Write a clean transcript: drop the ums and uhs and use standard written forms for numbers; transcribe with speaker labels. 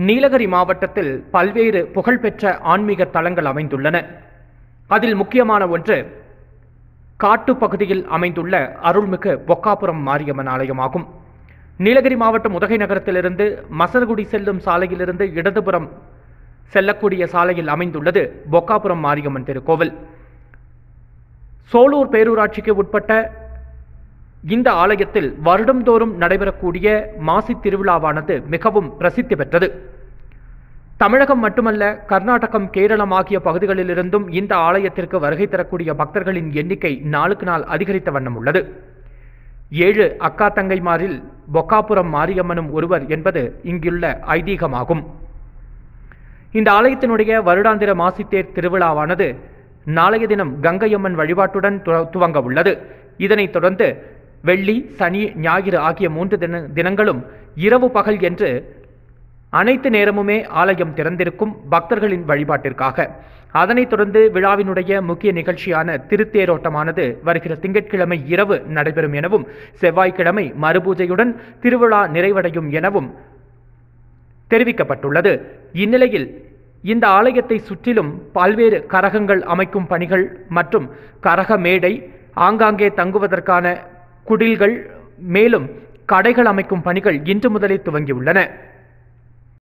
Speaker 1: நீலகிரி மாவட்டத்தில் பல்வேறு புகழ்பெற்ற ஆன்மீக தலங்கள் அமைந்துள்ளன. அதில் முக்கியமான ஒன்று காட்டுப்பகுதியில் அமைந்துள்ள அருள்மிகு பொக்காபுரம் மாரியம்மன் ஆலயமாகும். நீலகிரி மாவட்டம் உதகை நகரத்திலிருந்து மசனகுடி செல்லும் சாலையிலிருந்து இடதுபுறம் செல்லக்கூடிய சாலையில் அமைந்துள்ளது பொக்காபுரம் மாரியம்மன் திருக்கோவில். சோலூர் பேரூராட்சிக்கு உட்பட்ட இந்த ஆலயத்தில் வருடந்தோறும் நடைபெறக்கூடிய மாசி திருவிழாவானது மிகவும் பிரசித்தி பெற்றது. தமிழகம் மட்டுமல்ல, கர்நாடகம், கேரளம் ஆகிய பகுதிகளிலிருந்தும் இந்த ஆலயத்திற்கு வருகை தரக்கூடிய பக்தர்களின் எண்ணிக்கை நாளுக்கு நாள் அதிகரித்த வண்ணம் உள்ளது. 7 அக்கா தங்கைமாரில் பொக்காபுரம் மாரியம்மனும் ஒருவர் என்பது இங்குள்ள ஐதீகமாகும். இந்த ஆலயத்தினுடைய வருடாந்திர மாசித்தேர் திருவிழாவானது நாளைய தினம் கங்கையம்மன் வழிபாட்டுடன் துவங்க உள்ளது. இதனைத் தொடர்ந்து வெள்ளி, சனி, ஞாயிறு ஆகிய 3 தினங்களும் இரவு பகல் என்று அனைத்து நேரமுமே ஆலயம் திறந்திருக்கும் பக்தர்களின் வழிபாட்டிற்காக. அதனைத் தொடர்ந்து விழாவினுடைய முக்கிய நிகழ்ச்சியான திருத்தேரோட்டமானது வருகிற திங்கட்கிழமை இரவு நடைபெறும் எனவும், செவ்வாய்க்கிழமை மறுபூஜையுடன் திருவிழா நிறைவடையும் எனவும் தெரிவிக்கப்பட்டுள்ளது. இந்நிலையில் இந்த ஆலயத்தை சுற்றிலும் பல்வேறு கரகங்கள் அமைக்கும் பணிகள் மற்றும் கரக மேடை, ஆங்காங்கே தங்குவதற்கான குடில்கள், மேலும் கடைகள் அமைக்கும் பணிகள் இன்று முதலே துவங்கியுள்ளன.